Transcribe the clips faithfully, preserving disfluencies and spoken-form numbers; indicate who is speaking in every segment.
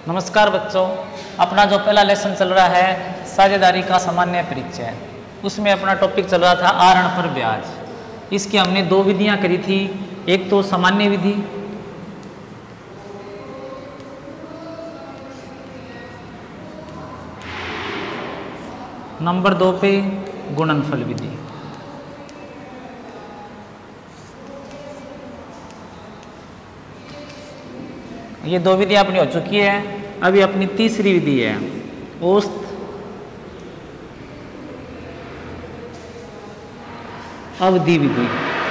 Speaker 1: नमस्कार बच्चों, अपना जो पहला लेसन चल रहा है साझेदारी का सामान्य परिचय, उसमें अपना टॉपिक चल रहा था आहरण पर ब्याज। इसकी हमने दो विधियां करी थी, एक तो सामान्य विधि नंबर दो पे गुणनफल विधि। ये दो विधि अपनी हो चुकी है। अभी अपनी तीसरी विधि है औसत अवधि विधि।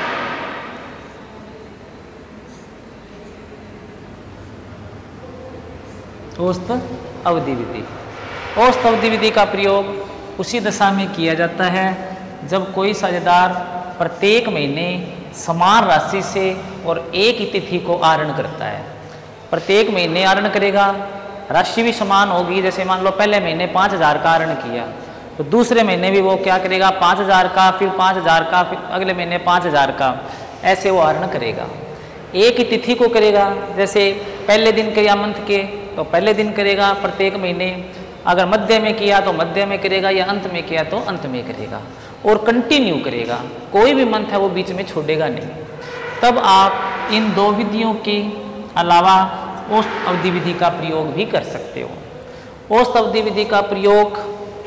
Speaker 1: औसत अवधि विधि औसत अवधि विधि का प्रयोग उसी दशा में किया जाता है जब कोई साझेदार प्रत्येक महीने समान राशि से और एक ही तिथि को आहरण करता है। प्रत्येक महीने आहरण करेगा, राशि भी समान होगी। जैसे मान लो पहले महीने पाँच हजार का आहरण किया तो दूसरे महीने भी वो क्या करेगा, पाँच हजार का, फिर पाँच हजार का, फिर अगले महीने पाँच हजार का, ऐसे वो आहरण करेगा। एक ही तिथि को करेगा, जैसे पहले दिन किया मंथ के तो पहले दिन करेगा प्रत्येक महीने, अगर मध्य में किया तो मध्य में करेगा, या अंत में किया तो अंत में करेगा, और कंटिन्यू करेगा। कोई भी मंथ है वो बीच में छोड़ेगा नहीं। तब आप इन दो विधियों के अलावा औसत अवधि विधि का प्रयोग भी कर सकते हो। औसत अवधि विधि का प्रयोग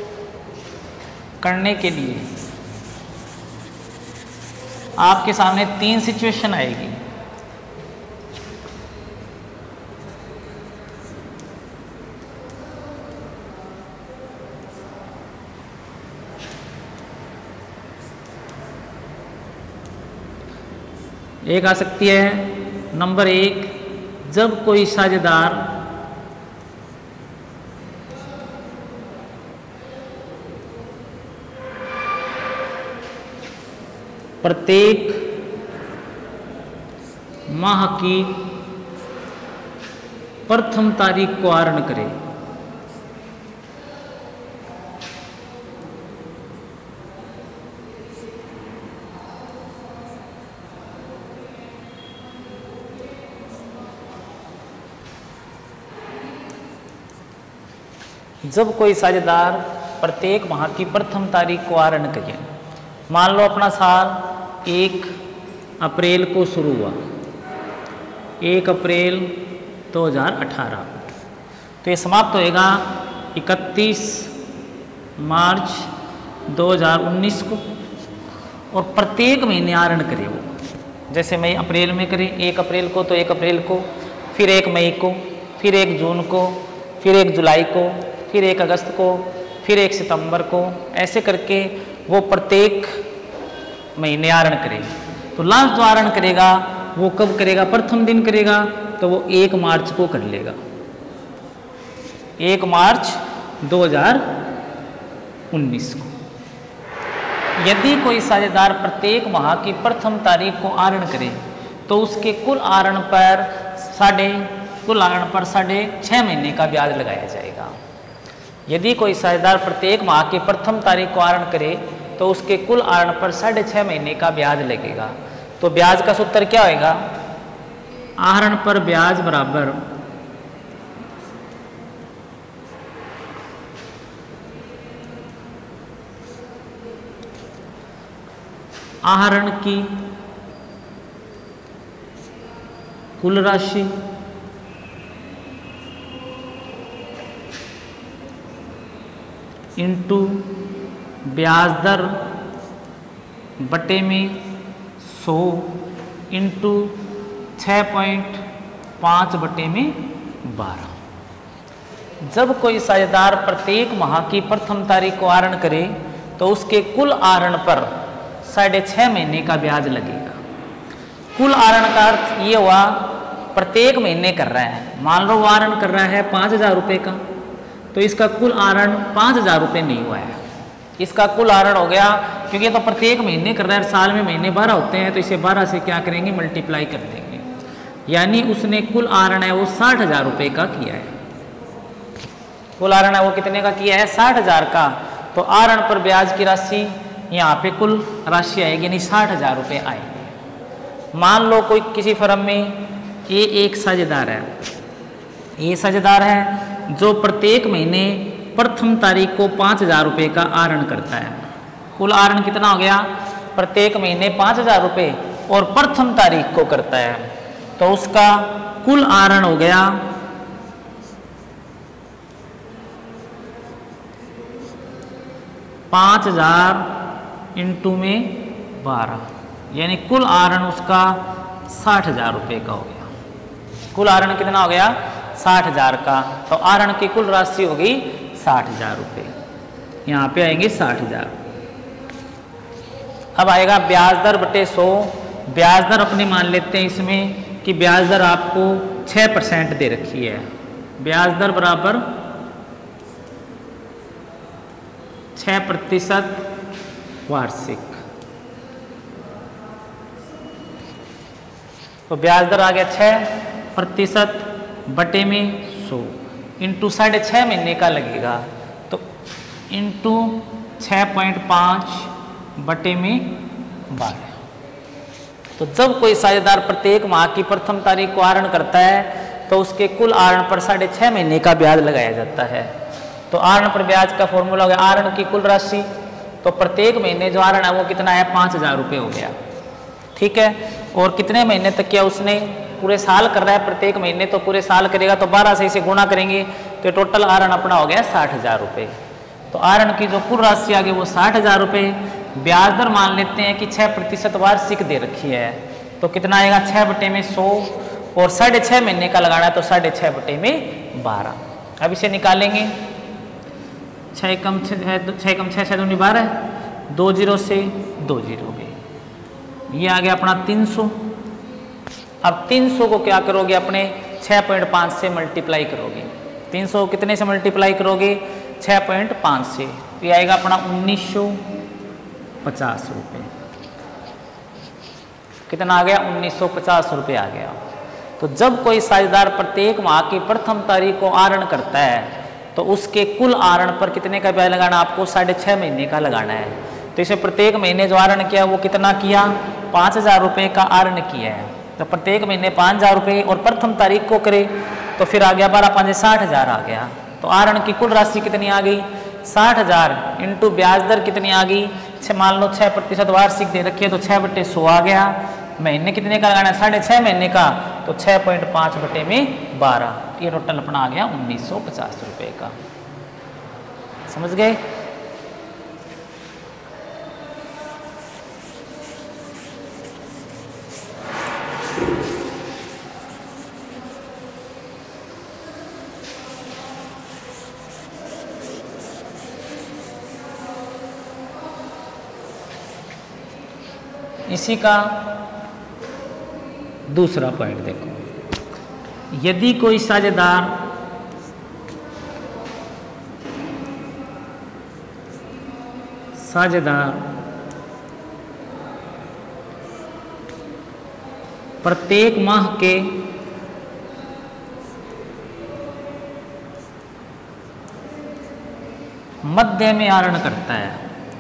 Speaker 1: करने के लिए आपके सामने तीन सिचुएशन आएगी। एक आ सकती है नंबर एक, जब कोई साझेदार प्रत्येक माह की प्रथम तारीख को आहरण करे। जब कोई साझेदार प्रत्येक माह की प्रथम तारीख को आहरण करे, मान लो अपना साल एक अप्रैल को शुरू हुआ, एक अप्रैल दो हज़ार अठारह, तो ये समाप्त होएगा इकतीस मार्च दो हज़ार उन्नीस को। और प्रत्येक महीने आहरण करे वो, जैसे मई अप्रैल में करे एक अप्रैल को तो एक अप्रैल को, फिर एक मई को, फिर एक जून को, फिर एक जुलाई को, फिर एक अगस्त को, फिर एक सितंबर को, ऐसे करके वो प्रत्येक महीने आहरण करे। तो लास्ट जो आहरण करेगा वो कब करेगा, प्रथम दिन करेगा तो वो एक मार्च को कर लेगा, एक मार्च दो हज़ार उन्नीस को। यदि कोई साझेदार प्रत्येक माह की प्रथम तारीख को आहरण करे तो उसके कुल आहरण पर साढ़े कुल आहरण पर साढ़े छः महीने का ब्याज लगाया जाएगा। यदि कोई साझेदार प्रत्येक माह की प्रथम तारीख को आहरण करे तो उसके कुल आहरण पर साढ़े छः महीने का ब्याज लगेगा। तो ब्याज का सूत्र क्या होगा, आहरण पर ब्याज बराबर आहरण की कुल राशि इंटू ब्याज दर बटे में सौ इंटू छः पॉइंट पाँच बटे में बारह। जब कोई साझेदार प्रत्येक माह की प्रथम तारीख को आहरण करे तो उसके कुल आहरण पर साढ़े छः महीने का ब्याज लगेगा। कुल आहरण का अर्थ ये हुआ प्रत्येक महीने कर रहा है। मान लो वो आहरण कर रहा है पाँच हजार रुपये का, तो इसका कुल आहरण पाँच हजार रुपये नहीं हुआ है, इसका कुल आहरण हो गया, क्योंकि ये तो प्रत्येक महीने कर रहा है, साल में महीने बारह होते हैं, तो इसे बारह से क्या करेंगे, मल्टीप्लाई कर देंगे, यानी उसने कुल आहरण है वो साठ हजार रुपये का किया है। कुल आहरण है वो कितने का किया है, साठ हजार का। तो आहरण पर ब्याज की राशि यहाँ पे कुल राशि आएगी, यानी साठ हजार रुपये आएंगे। मान लो कोई किसी फर्म में ये एक साझेदार है, ये साझेदार है जो प्रत्येक महीने प्रथम तारीख को पाँच हजार रुपये का आहरण करता है। कुल आहरण कितना हो गया? प्रत्येक महीने पाँच हजार रुपये और प्रथम तारीख को करता है, तो उसका कुल आहरण हो गया पाँच हजार इंटू में बारह, यानी कुल आहरण उसका साठ हजार रुपये का हो गया। कुल आहरण कितना हो गया? साठ हजार का। तो आहरण की कुल राशि होगी साठ हजार रुपये। यहाँ पे आएंगे साठ हजार। अब आएगा ब्याज दर बटे सौ। ब्याज दर अपने मान लेते हैं इसमें कि ब्याज दर आपको छः परसेंट दे रखी है। ब्याज दर बराबर छः प्रतिशत वार्षिक। तो ब्याज दर आ गया छः प्रतिशत बटे में सौ इंटू साढ़े छः महीने का लगेगा, तो इंटू छः पॉइंट पाँच बटे में बारह। तो जब कोई साझेदार प्रत्येक माह की प्रथम तारीख को आहरण करता है तो उसके कुल आहरण पर साढ़े छः महीने का ब्याज लगाया जाता है। तो आहरण पर ब्याज का फॉर्मूला हो गया आहरण की कुल राशि। तो प्रत्येक महीने जो आहरण है वो कितना है? पाँच हजार रुपये हो गया। ठीक है, और कितने महीने तक किया उसने? पूरे साल कर रहा है प्रत्येक महीने, तो पूरे साल करेगा तो बारह से इसे गुणा करेंगे तो टोटल आहरण अपना हो गया साठ हजार रुपये। तो आहरण की जो कुल राशि आ गई वो साठ हजार रुपये। ब्याज दर मान लेते हैं कि छः प्रतिशत वार्षिक दे रखी है, तो कितना आएगा? छः बटे में सौ, और साढ़े छः महीने का लगाना है तो साढ़े छः बटे में बारह। अब इसे निकालेंगे। छः कम छः छः कम छः छः दूनी बारह, दो जीरो से दो जीरो गए, ये आ गया अपना तीन सौ। अब तीन सौ को क्या करोगे? अपने छः पॉइंट पाँच से मल्टीप्लाई करोगे। तीन सौ कितने से मल्टीप्लाई करोगे? छः पॉइंट पाँच से, तो ये आएगा अपना उन्नीस सौ पचास रुपये। कितना आ गया? उन्नीस सौ पचास रुपये आ गया। तो जब कोई साझेदार प्रत्येक माह की प्रथम तारीख को आहरण करता है तो उसके कुल आहरण पर कितने का ब्याज लगाना? आपको साढ़े छः महीने का लगाना है। तो इसे प्रत्येक महीने जो आहरण किया वो कितना किया? पाँच हजार रुपये का आहरण किया है। तो प्रत्येक महीने पाँच हजार रुपये और प्रथम तारीख को करे तो फिर आ गया बारह पाँच साठ हजार आ गया। तो आहरण की कुल राशि कितनी आ गई? साठ हजार इंटू ब्याज दर कितनी आ गई? छः, मान लो छः प्रतिशत वार्षिक दे रखी है तो छः बटे सौ आ गया। महीने कितने का लगाना है? साढ़े छः महीने का, तो छः पॉइंट पाँच बटे में बारह, ये टोटल अपना आ गया उन्नीस सौ पचास रुपये का। समझ गए? इसी का दूसरा पॉइंट देखो। यदि कोई साझेदार साझेदार प्रत्येक माह के मध्य में आहरण करता है,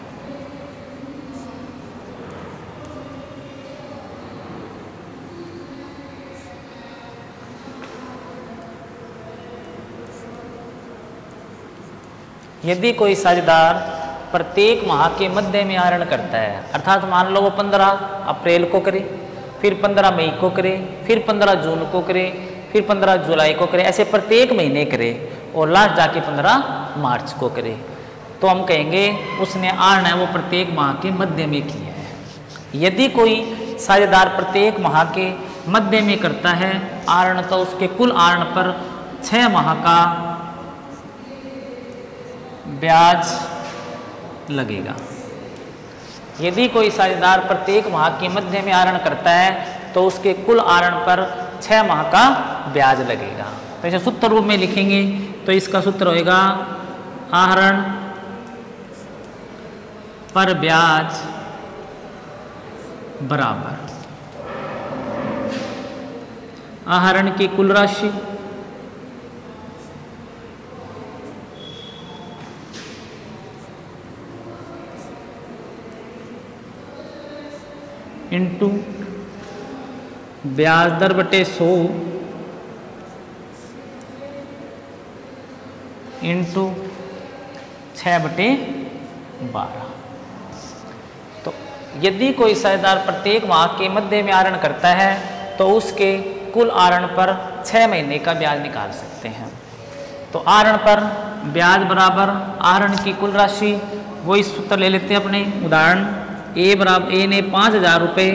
Speaker 1: यदि कोई साझेदार प्रत्येक माह के मध्य में आहरण करता है, अर्थात मान लो वो पंद्रह अप्रैल को करे, फिर पंद्रह मई को करे, फिर पंद्रह जून को करे, फिर पंद्रह जुलाई को करे, ऐसे प्रत्येक महीने करे और लास्ट जाके पंद्रह मार्च को करे, तो हम कहेंगे उसने आहरण है वो प्रत्येक माह के मध्य में किया है। यदि कोई साझेदार प्रत्येक माह के मध्य में करता है आहरण, तो उसके कुल आहरण पर छः माह का ब्याज लगेगा। यदि कोई साझेदार प्रत्येक माह के मध्य में आहरण करता है तो उसके कुल आहरण पर छः माह का ब्याज लगेगा। तो इसे सूत्र रूप में लिखेंगे तो इसका सूत्र होएगा आहरण पर ब्याज बराबर आहरण की कुल राशि इंटू ब्याज दर बटे सौ इंटू छः बटे बारह। तो यदि कोई साझेदार प्रत्येक माह के मध्य में आहरण करता है तो उसके कुल आहरण पर छः महीने का ब्याज निकाल सकते हैं। तो आहरण पर ब्याज बराबर आहरण की कुल राशि, वही सूत्र ले लेते हैं अपने उदाहरण। ए बराबर ए ने पाँच हजार रुपये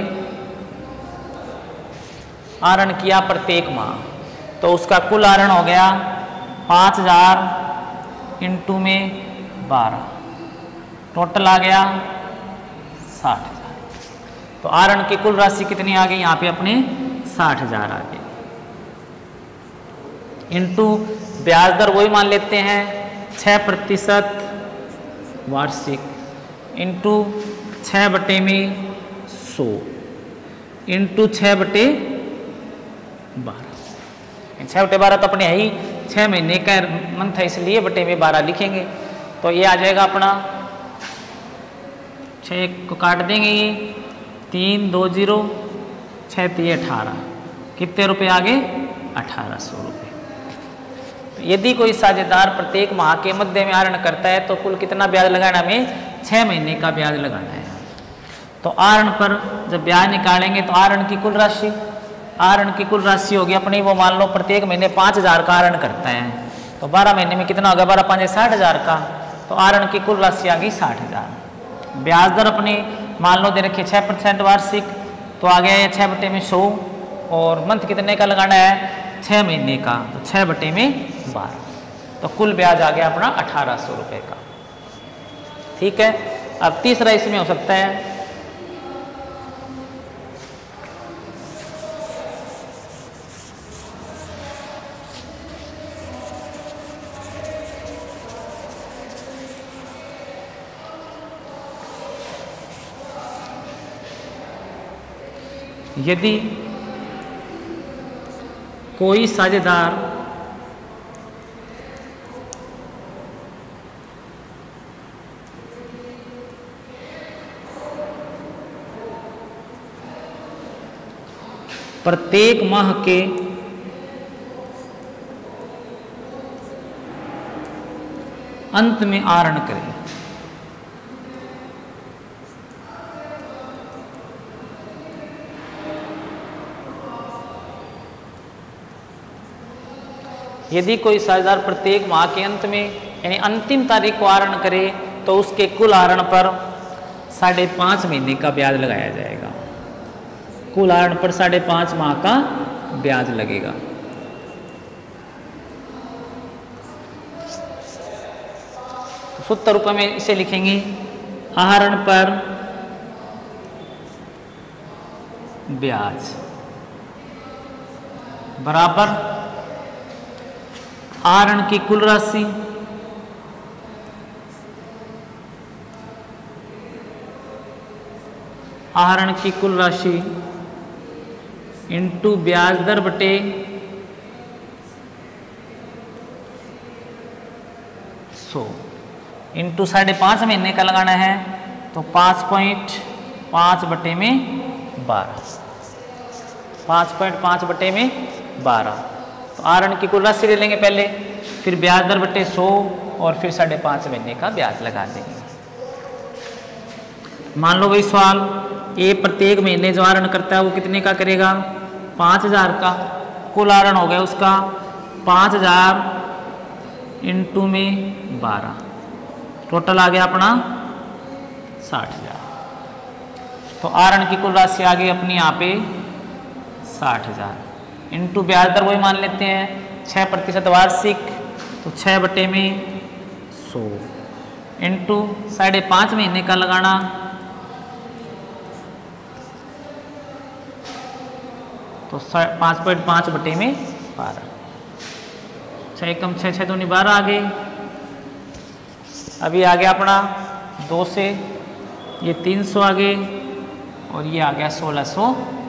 Speaker 1: आहरण किया प्रत्येक माह, तो उसका कुल आहरण हो गया पाँच हजार इंटू में बारह, टोटल आ गया साठ हजार। तो आहरण की कुल राशि कितनी आ गई यहाँ पे अपने साठ हजार आ गई, इंटू ब्याज दर वही मान लेते हैं छः प्रतिशत वार्षिक, इंटू छः बटे में सौ, इंटू छः बटे बारह। छः बटे बारह तो अपने है ही छः महीने का मंथ है, इसलिए बटे में बारह लिखेंगे। तो ये आ जाएगा अपना, छः को काट देंगे, ये तीन दो जीरो छः तीन अठारह, कितने रुपए आ गए अठारह सौ रुपये। तो यदि कोई साझेदार प्रत्येक माह के मध्य में आहरण करता है तो कुल कितना ब्याज लगाना, हमें छः महीने का ब्याज लगाना है। तो आहरण पर जब ब्याज निकालेंगे तो आहरण की कुल राशि, आहरण की कुल राशि होगी अपनी, वो मान लो प्रत्येक महीने पाँच हजार का आहरण करता है, तो बारह महीने में कितना होगा, बारह पाँच साठ हजार का। तो आहरण की कुल राशि आ गई साठ हजार। ब्याज दर अपनी मान लो दे रखिए छः परसेंट वार्षिक, तो आ गया छः बटे में सौ, और मंथ कितने का लगाना है, छः महीने का, तो छः बटे में बारह, तो कुल ब्याज आ गया अपना अठारह सौ रुपये का। ठीक है। अब तीसरा इसमें हो सकता है, यदि कोई साझेदार प्रत्येक माह के अंत में आहरण करें, यदि कोई साझेदार प्रत्येक माह के अंत में यानी अंतिम तारीख को आहरण करे तो उसके कुल आहरण पर साढ़े पाँच महीने का ब्याज लगाया जाएगा। कुल आहरण पर साढ़े पाँच माह का ब्याज लगेगा। सूत्र रूप में इसे लिखेंगे, आहरण पर ब्याज बराबर आहरण की कुल राशि आहरण की कुल राशि इंटू ब्याज दर बटे सौ, इंटू साढ़े पाँच महीने का लगाना है तो पाँच पॉइंट पाँच बटे में बारह, पाँच पॉइंट पाँच बटे में बारह। तो आहरण की कुल राशि ले लेंगे पहले, फिर ब्याज दर बटे सौ, और फिर साढ़े पाँच महीने का ब्याज लगा देंगे। मान लो वही सवाल, ए प्रत्येक महीने जो आहरण करता है वो कितने का करेगा, पाँच हजार का। कुल आहरण हो गया उसका पाँच हजार इंटू में बारह, टोटल आ गया अपना साठ हजार। तो आहरण की कुल राशि आ गई अपनी यहाँ पे साठ हजार, इंटू ब्याज दर वही मान लेते हैं छः प्रतिशत वार्षिक, तो छः बटे में सौ, इंटू साढ़े पाँच महीने का लगाना, तो पाँच पॉइंट पाँच बटे में बारह, छः कम छः छः दूनी बारह आ गई। अभी आ गया अपना दो से ये तीन सौ आ गए, और ये आ गया सोलह सौ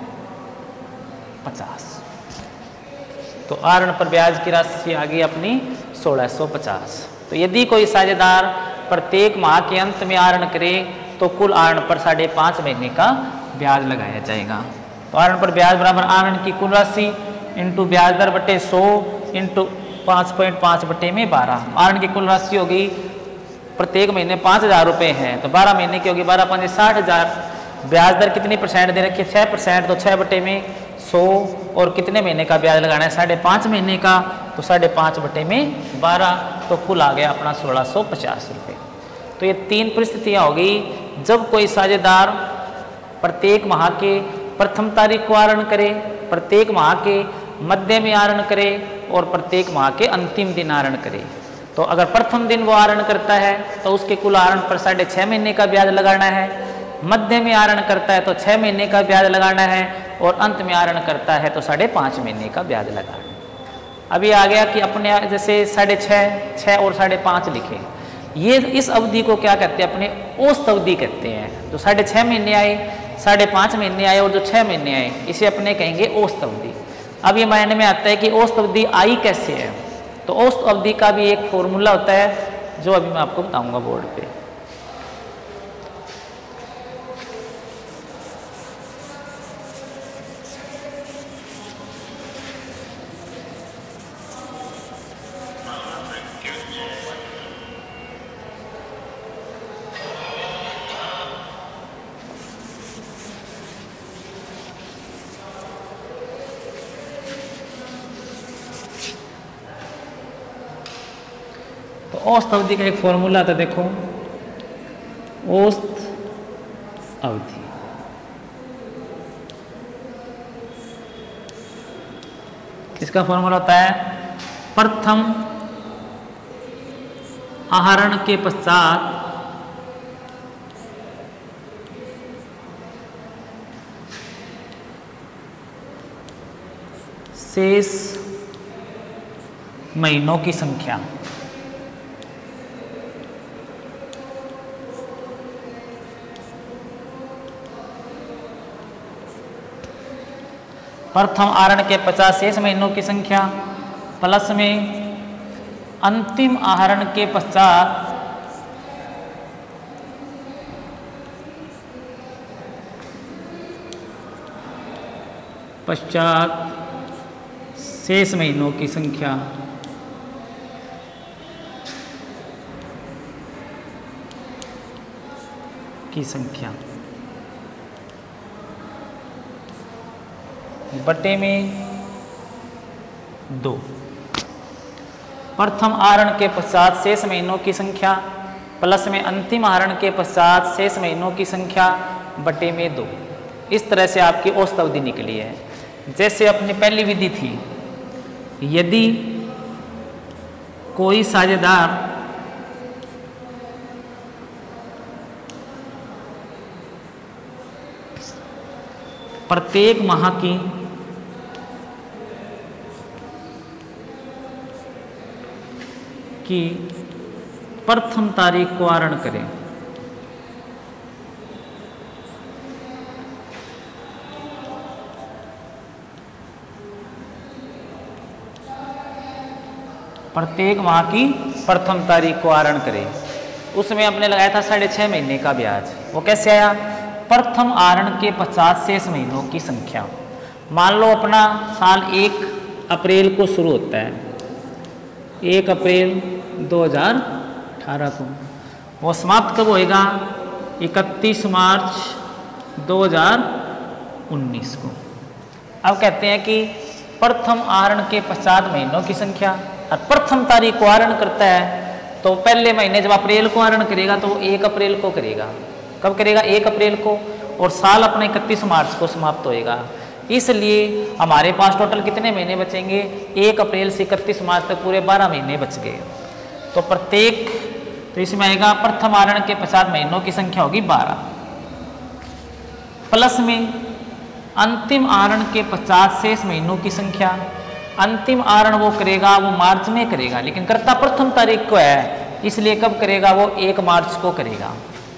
Speaker 1: पचास। तो आहरण पर ब्याज की राशि आ गई अपनी सोलह सौ पचास। तो यदि कोई साझेदार प्रत्येक माह के अंत में आहरण करे तो कुल आहरण पर साढ़े पाँच महीने का ब्याज लगाया जाएगा। तो आहरण पर ब्याज बराबर आहरण की कुल राशि इंटू ब्याज दर बटे सौ इंटू पाँच पॉइंट पाँच बटे में बारह, आरण की कुल राशि होगी प्रत्येक महीने पाँच हज़ार रुपये हैं तो बारह महीने की होगी, बारह पाँच साठ हज़ार। ब्याज दर कितनी परसेंट दे रखी है? छः परसेंट, तो छः बटे में सौ, और कितने महीने का ब्याज लगाना है? साढ़े पाँच महीने का, तो साढ़े पाँच बटे में बारह, तो कुल आ गया अपना सोलह सौ पचास रुपये। तो ये तीन परिस्थितियाँ होगी जब कोई साझेदार प्रत्येक माह के प्रथम तारीख को आहरण करे, प्रत्येक माह के मध्य में आहरण करे और प्रत्येक माह के अंतिम दिन आहरण करे। तो अगर प्रथम दिन वो आहरण करता है तो उसके कुल आहरण पर साढ़े छः महीने का ब्याज लगाना है, मध्य में आहरण करता है तो छः महीने का ब्याज लगाना है और अंत में आहरण करता है तो साढ़े पाँच महीने का ब्याज लगाना है। अभी आ गया कि अपने जैसे साढ़े छः छः और साढ़े पाँच लिखे, ये इस अवधि को क्या कहते हैं? अपने औसत अवधि कहते हैं। जो साढ़े छः महीने आए, साढ़े पाँच महीने आए और जो छः महीने आए, इसे अपने कहेंगे औसत अवधि। अब ये मायने में आता है कि औसत अवधि आई कैसे है, तो औसत अवधि का भी एक फॉर्मूला होता है जो अभी मैं आपको बताऊंगा बोर्ड पे। औसत अवधि का एक फॉर्मूला था, देखो औसत अवधि इसका फॉर्मूला होता है प्रथम आहरण के पश्चात शेष महीनों की संख्या। प्रथम आहरण के पचास शेष महीनों की संख्या प्लस में अंतिम आहरण के पश्चात पश्चात शेष महीनों की संख्या की संख्या बटे में दो। प्रथम आहरण के पश्चात शेष महीनों की संख्या प्लस में अंतिम आहरण के पश्चात शेष महीनों की संख्या बटे में दो। इस तरह से आपकी औसत अवधि निकली है। जैसे अपनी पहली विधि थी, यदि कोई साझेदार प्रत्येक माह की की प्रथम तारीख को आहरण करें, प्रत्येक माह की प्रथम तारीख को आहरण करें, उसमें हमने लगाया था साढ़े छः महीने का ब्याज। वो कैसे आया? प्रथम आहरण के पचास शेष महीनों की संख्या। मान लो अपना साल एक अप्रैल को शुरू होता है, एक अप्रैल दो हज़ार अठारह को, वो समाप्त कब होएगा? इकतीस मार्च दो हज़ार उन्नीस को। अब कहते हैं कि प्रथम आहरण के पश्चात महीनों की संख्या, और प्रथम तारीख को आहरण करता है तो पहले महीने जब अप्रैल को आहरण करेगा तो वो एक अप्रैल को करेगा। कब करेगा? एक अप्रैल को, और साल अपने इकतीस मार्च को समाप्त होएगा। इसलिए हमारे पास टोटल कितने महीने बचेंगे? एक अप्रैल से इकतीस मार्च तक पूरे बारह महीने बच गए। तो प्रत्येक तो इसमें आएगा प्रथम आहरण के पश्चात महीनों की संख्या होगी बारह, प्लस में अंतिम आहरण के पश्चात शेष महीनों की संख्या। अंतिम आहरण वो करेगा, वो मार्च में करेगा, लेकिन करता प्रथम तारीख को है, इसलिए कब करेगा? वो एक मार्च को करेगा।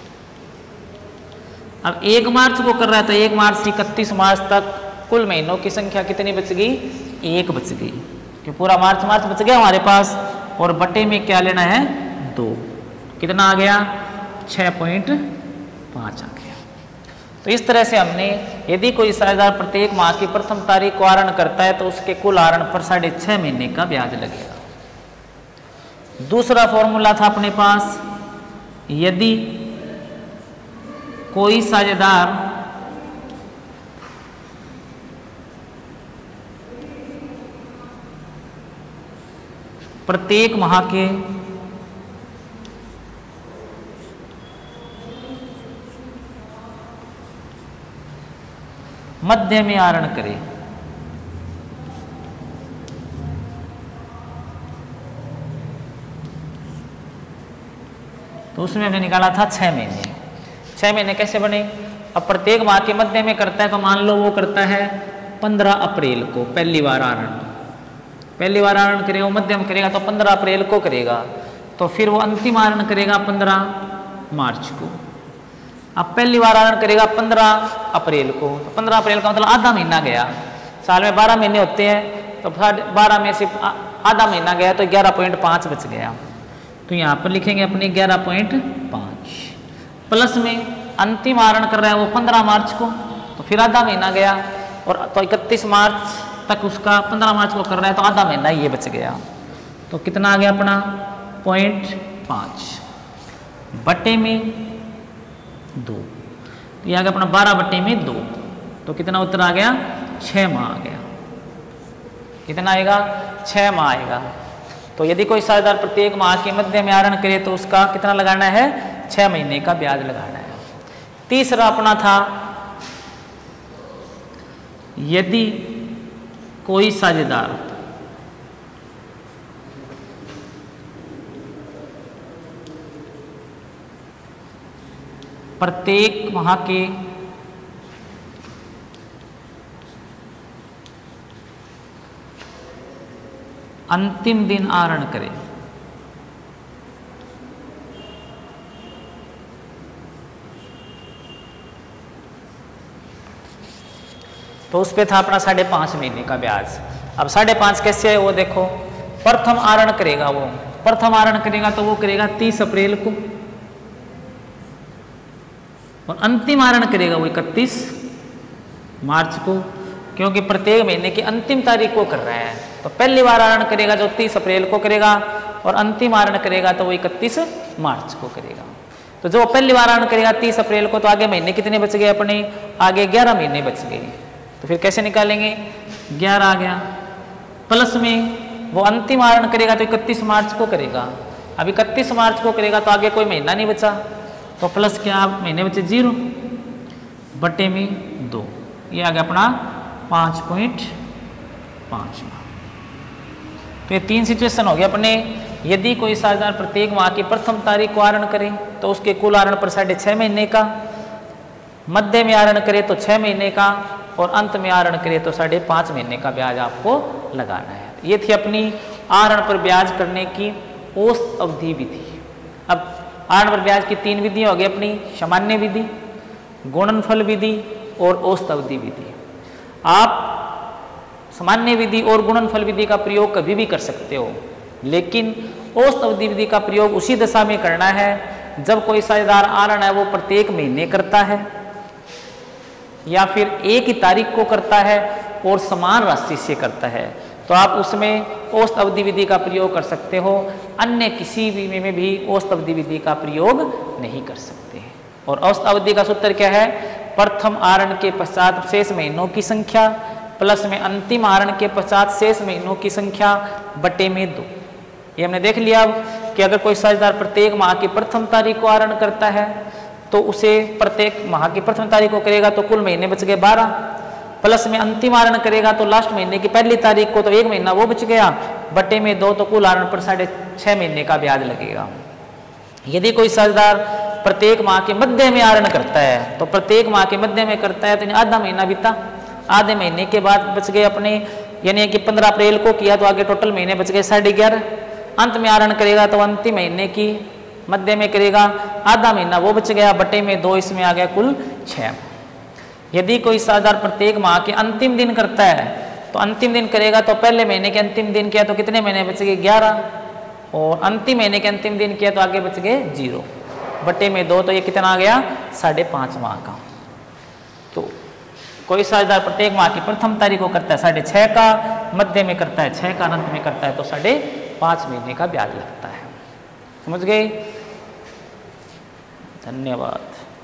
Speaker 1: अब एक मार्च को कर रहा है तो एक मार्च से इकतीस मार्च तक कुल महीनों की संख्या कितनी बच गई? एक बच गई, कि पूरा मार्च मार्च बच गया हमारे पास, और बटे में क्या लेना है? दो। कितना आ गया? छः पॉइंट पाँच आ गया। तो इस तरह से हमने, यदि कोई साझेदार प्रत्येक माह की प्रथम तारीख को आहरण करता है तो उसके कुल आहरण पर साढ़े छः महीने का ब्याज लगेगा। दूसरा फॉर्मूला था अपने पास, यदि कोई साझेदार प्रत्येक माह के मध्य में आहरण करे, तो उसमें हमने निकाला था छह महीने। छह महीने कैसे बने? अब प्रत्येक माह के मध्य में करता है तो मान लो वो करता है पंद्रह अप्रैल को पहली बार आहरण, पहली बार आहरण करेगा, वो मध्यम करेगा तो पंद्रह अप्रैल को करेगा, तो फिर वो अंतिम आहरण करेगा पंद्रह मार्च को। अब पहली बार आहरण करेगा पंद्रह अप्रैल को, तो पंद्रह अप्रैल का मतलब आधा महीना गया। साल में बारह महीने होते हैं, तो बारह में से आधा महीना गया तो ग्यारह पॉइंट पाँच बच गया। तो यहाँ पर लिखेंगे अपने ग्यारह पॉइंट पाँच, प्लस में अंतिम आहरण कर रहा है वो पंद्रह मार्च को, तो फिर आधा महीना गया, और तो इकतीस मार्च तक उसका पंद्रह मार्च को कर रहा है तो आधा महीना ये बच गया। तो कितना आ गया अपना पॉइंट पाँच बट्टे में दो, तो ये आ गया अपना बारह बट्टे में दो, तो कितना उत्तर आ गया? छः माह आ गया। कितना आएगा? छः माह आएगा। तो यदि कोई साझेदार प्रत्येक माह के मध्य में आहरण करे तो उसका कितना लगाना है? छः महीने का ब्याज लगाना है। तीसरा अपना था, यदि कोई साझेदार प्रत्येक माह के अंतिम दिन आहरण करे, तो उस पे था अपना साढ़े पाँच महीने का ब्याज। अब साढ़े पाँच कैसे है वो देखो, प्रथम आहरण करेगा वो प्रथम आहरण करेगा तो वो करेगा तीस अप्रैल को, और अंतिम आहरण करेगा वो इकतीस मार्च को, क्योंकि प्रत्येक महीने की अंतिम तारीख को कर रहा है। तो पहली बार आहरण करेगा जो तीस अप्रैल को करेगा, और अंतिम आहरण करेगा तो वो इकतीस मार्च को करेगा। तो जो पहली बार आहरण करेगा तीस अप्रैल को, तो आगे महीने कितने बच गए अपने? आगे ग्यारह महीने बच गए। तो फिर कैसे निकालेंगे? ग्यारह आ गया, प्लस में वो अंतिम आहरण करेगा तो इकतीस मार्च को करेगा। अब इकतीस मार्च को करेगा तो आगे कोई महीना नहीं बचा, तो प्लस क्या महीने बचे? जीरो बटे में दो, ये आ गया अपना पाँच पॉइंट पाँच। तो ये तीन सिचुएशन हो गया अपने। यदि कोई साझेदार प्रत्येक माह की प्रथम तारीख को आहरण करे तो उसके कुल आहरण पर साढ़े छः महीने का, मध्य में आहरण करे तो छः महीने का, और अंत में आहरण करे तो साढ़े पाँच महीने का ब्याज आपको लगाना है। ये थी अपनी आहरण पर ब्याज करने की औसत अवधि विधि। अब आहरण पर ब्याज की तीन विधियाँ हो गई अपनी, सामान्य विधि, गुणनफल विधि और औसत अवधि विधि। आप सामान्य विधि और गुणनफल विधि का प्रयोग कभी भी कर सकते हो, लेकिन औसत अवधि विधि का प्रयोग उसी दशा में करना है जब कोई साझेदार आहरण है वो प्रत्येक महीने करता है, या फिर एक ही तारीख को करता है और समान राशि से करता है, तो आप उसमें औसत अवधि विधि का प्रयोग कर सकते हो। अन्य किसी भी में भी औसत अवधि विधि का प्रयोग नहीं कर सकते। और औसत अवधि का सूत्र क्या है? प्रथम आहरण के पश्चात शेष महीनों की संख्या प्लस में अंतिम आहरण के पश्चात शेष महीनों की संख्या बटे में दो। ये हमने देख लिया अब कि अगर कोई साझेदार प्रत्येक माह की प्रथम तारीख को आहरण करता है तो उसे प्रत्येक माह की प्रथम तारीख को करेगा तो कुल महीने बच गए बारह, प्लस में अंतिम आहरण करेगा तो लास्ट महीने की पहली तारीख को तो एक महीना वो बच गया, बटे में दो, तो कुल आहरण पर साढ़े छः महीने का ब्याज लगेगा। यदि कोई साझेदार प्रत्येक माह के मध्य में आहरण करता है तो प्रत्येक माह के मध्य में करता है तो आधा महीना बीता, आधे महीने के बाद बच गए अपने, यानी कि पंद्रह अप्रैल को किया तो आगे टोटल महीने बच गए साढ़े ग्यारह। अंत में आहरण करेगा तो अंतिम महीने की मध्य में करेगा, आधा महीना वो बच गया, बटे में दो, इसमें आ गया कुल छः। यदि कोई साझेदार प्रत्येक माह के अंतिम दिन करता है तो अंतिम दिन करेगा तो पहले महीने के अंतिम दिन किया तो कितने महीने बच गए? ग्यारह, और अंतिम महीने के अंतिम दिन किया तो आगे बच गए जीरो, बटे में दो, तो ये कितना आ गया? साढ़े पाँच माह का। तो कोई साझेदार प्रत्येक माह की प्रथम तारीख को करता है साढ़े छः का, मध्य में करता है छः का, अंत में करता है तो साढ़े पाँच महीने का ब्याज लगता है। समझ गए? धन्यवाद।